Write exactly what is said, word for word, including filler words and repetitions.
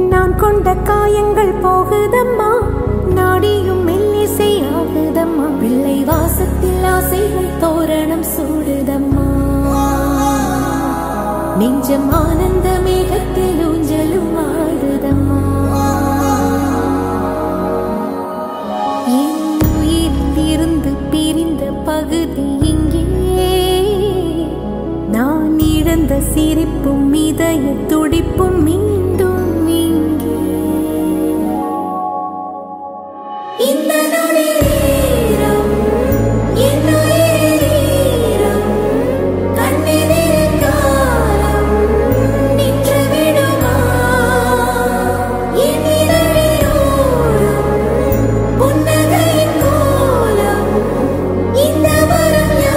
நான் கொண்ட காயங்கள் போகுதம்மா, நாடியும் மெல்லிசை ஆகுதம்மா, பிள்ளை வாசத்தில் ஆசைகள் தோரணம் சூடுதம்மா, நெஞ்சம் ஆனந்த மேகத்தில் ஊஞ்சலும் ஆடுதம்மா. என் உயிரிலிருந்து பிரிந்த பகுதி இங்கே, நான் இழந்த சிரிப்பும் இதய துடிப்பும்